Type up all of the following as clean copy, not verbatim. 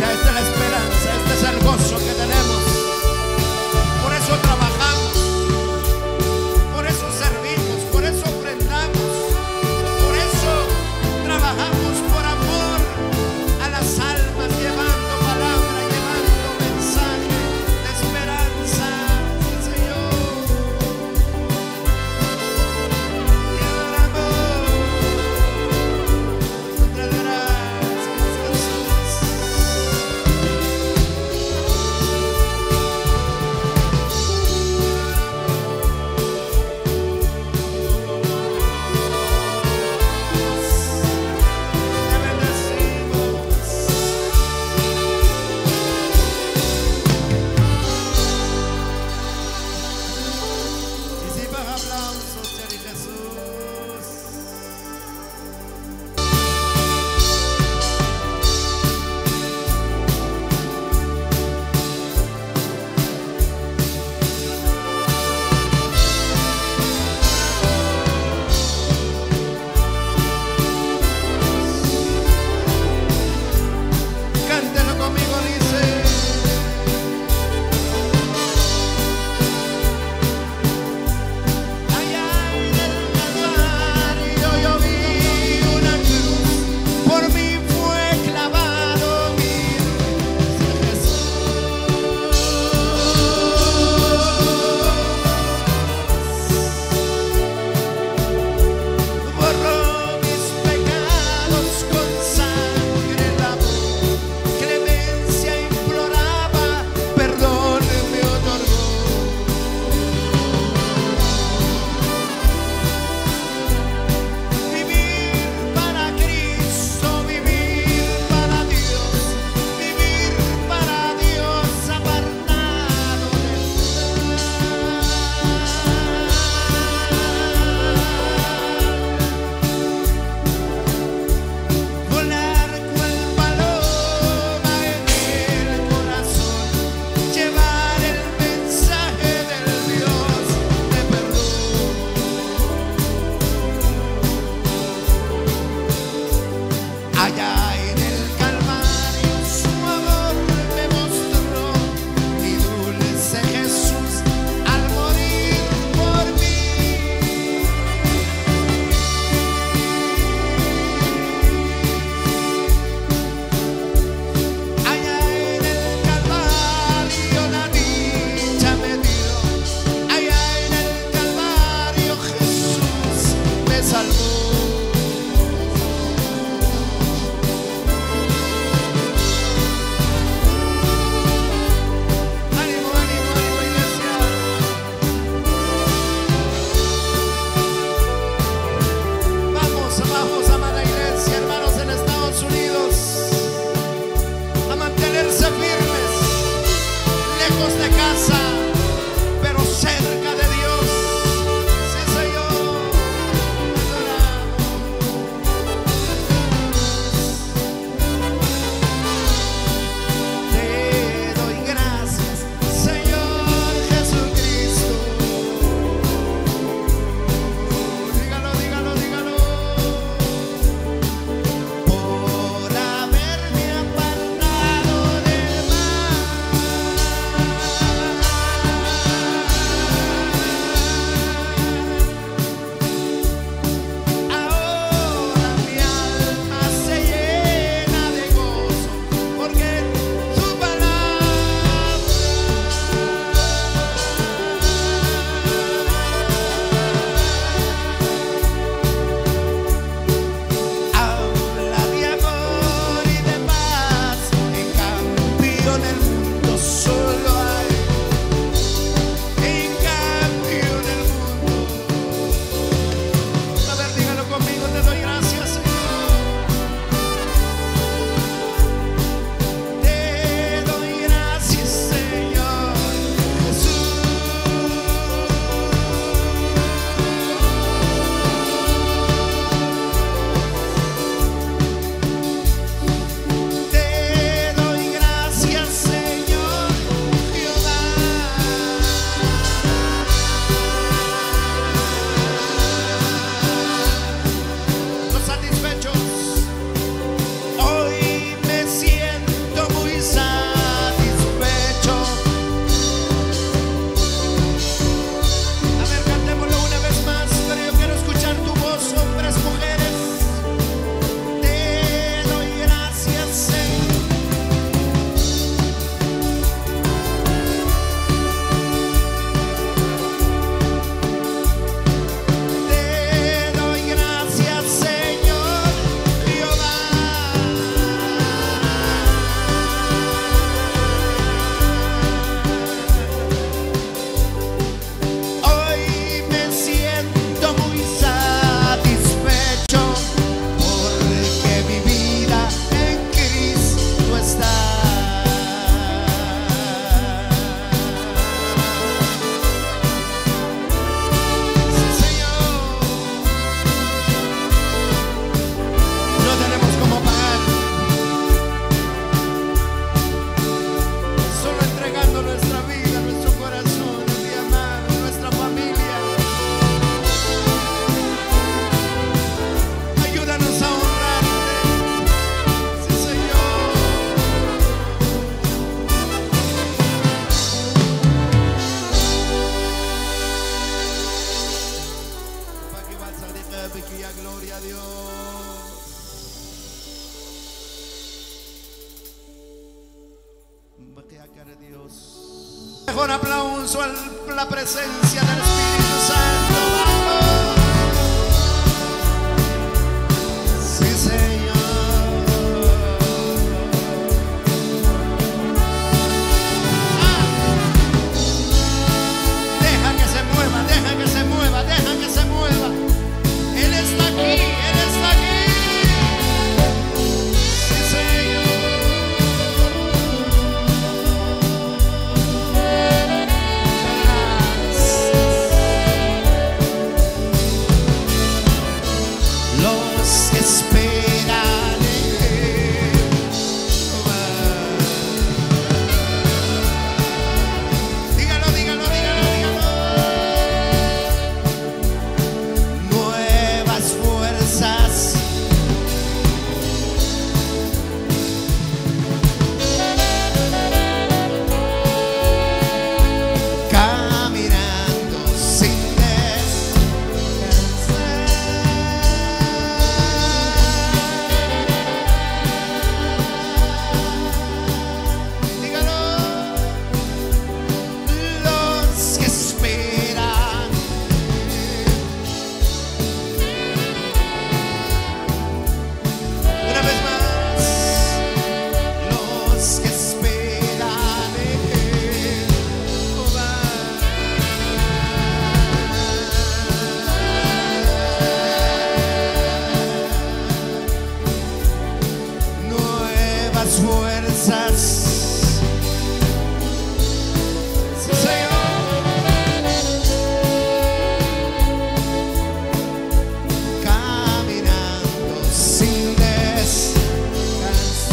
esta es la esperanza, este es el gozo que tenemos. Por eso trabajamos, por eso servimos, por eso ofrendamos, por eso trabajamos por amor a las almas, llevando palabra, llevando mensaje de esperanza, sí, Señor. Y adoramos, muchas gracias, Jesús. Te bendecimos. Y si baja aplausos, Cherry Jesús. Cántelo conmigo, dice. Allá en el Calvario yo vi una cruz, por mí fue clavado mi Jesús. Borró mis pecados con sangre lavó, clemencia imploraba, perdón me otorgó. Vivir para Cristo, vivir para Dios, apartado del mal. Volar cual paloma en el corazón, llevar el mensaje del Dios de perdón. Allá en el Calvario su amor me mostró, mi dulce Jesús al morir por mí. Allá en el Calvario la dicha me dio, allá en el Calvario Jesús me salvó. Ánimo, ánimo, ánimo, iglesia. Vamos, amada iglesia, hermanos en Estados Unidos, a mantenerse firmes, lejos de casa, pero cerca de Dios. Sí, Señor, adoramos. Te doy gracias, Señor Jesucristo. Dígalo, dígalo, dígalo. Por haberme apartado del mal. Dios. Mejor aplauso a la presencia del Espíritu Santo. Vamos. Sí, Señor. Deja que se mueva, deja que se mueva, deja que se mueva. Él está aquí, Él está aquí. Fuerzas. Sí, Señor. Caminando sin descansar.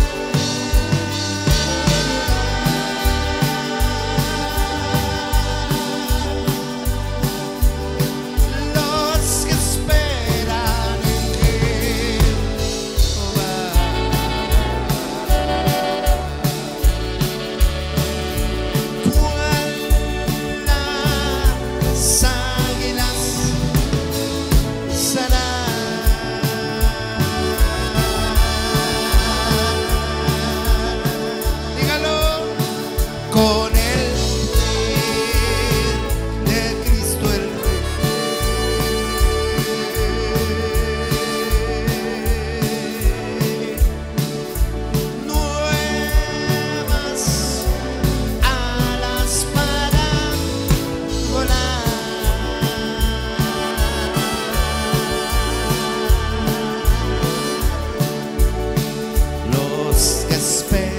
Los que esperan en Jehová. Con el poder de Cristo el Rey, nuevas alas para volar. Los que esperan.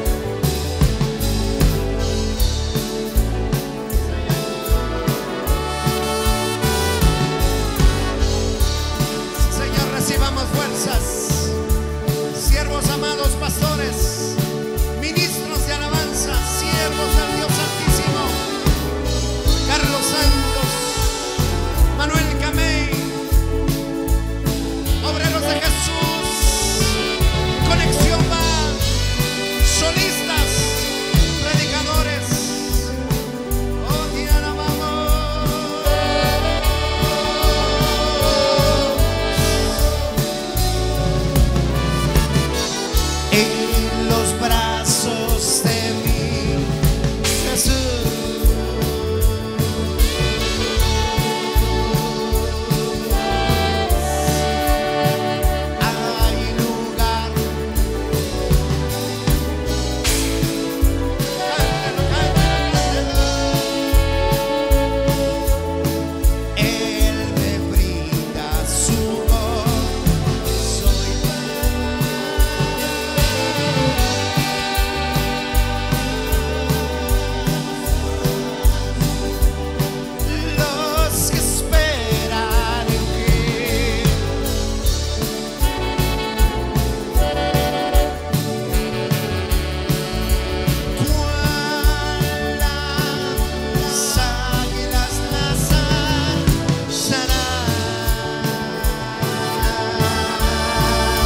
Recibamos fuerzas, siervos amados, pastores, ministros de alabanza, siervos del Dios Santísimo, Carlos Santos, Manuel Camey, obreros de Jesús, Conexión Va, solistas, predicadores, oh, te alabamos. En los brazos de mi Jesús hay lugar. Él me brinda su gozo y los que esperan en ti. Cual las águilas lanzarán.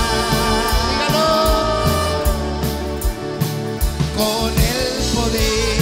Dígalo. Con el poder